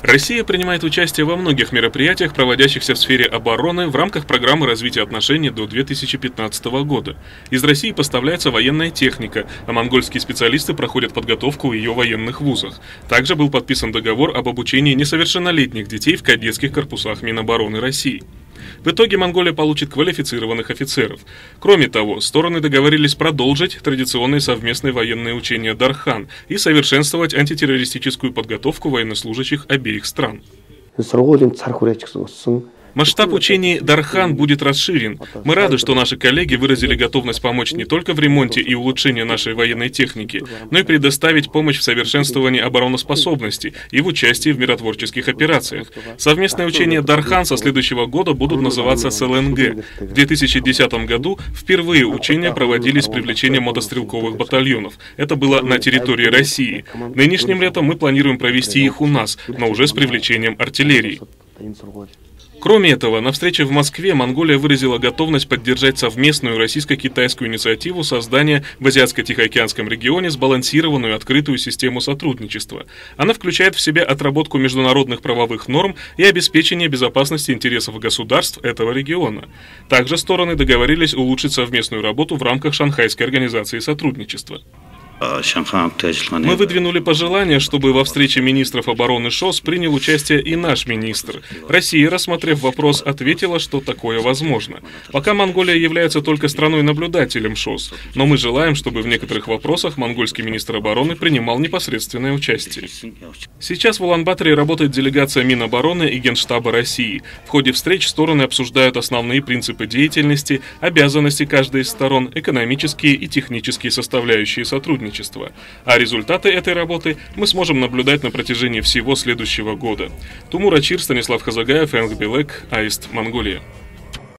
Россия принимает участие во многих мероприятиях, проводящихся в сфере обороны в рамках программы развития отношений до 2015 года. Из России поставляется военная техника, а монгольские специалисты проходят подготовку в ее военных вузах. Также был подписан договор об обучении несовершеннолетних детей в кадетских корпусах Минобороны России. В итоге Монголия получит квалифицированных офицеров. Кроме того, стороны договорились продолжить традиционные совместные военные учения Дархан и совершенствовать антитеррористическую подготовку военнослужащих обеих стран. Масштаб учений Дархан будет расширен. Мы рады, что наши коллеги выразили готовность помочь не только в ремонте и улучшении нашей военной техники, но и предоставить помощь в совершенствовании обороноспособности и в участии в миротворческих операциях. Совместные учения Дархан со следующего года будут называться СЛНГ. В 2010 году впервые учения проводились с привлечением мотострелковых батальонов. Это было на территории России. Нынешним летом мы планируем провести их у нас, но уже с привлечением артиллерии. Кроме этого, на встрече в Москве Монголия выразила готовность поддержать совместную российско-китайскую инициативу создания в Азиатско-Тихоокеанском регионе сбалансированную открытую систему сотрудничества. Она включает в себя отработку международных правовых норм и обеспечение безопасности интересов государств этого региона. Также стороны договорились улучшить совместную работу в рамках Шанхайской организации сотрудничества. Мы выдвинули пожелание, чтобы во встрече министров обороны ШОС принял участие и наш министр. Россия, рассмотрев вопрос, ответила, что такое возможно. Пока Монголия является только страной-наблюдателем ШОС, но мы желаем, чтобы в некоторых вопросах монгольский министр обороны принимал непосредственное участие. Сейчас в Улан-Баторе работает делегация Минобороны и Генштаба России. В ходе встреч стороны обсуждают основные принципы деятельности, обязанности каждой из сторон, экономические и технические составляющие сотрудничества. А результаты этой работы мы сможем наблюдать на протяжении всего следующего года. Тумур Ачир, Станислав Хазагаев, Энг Белек, Аист, Монголия.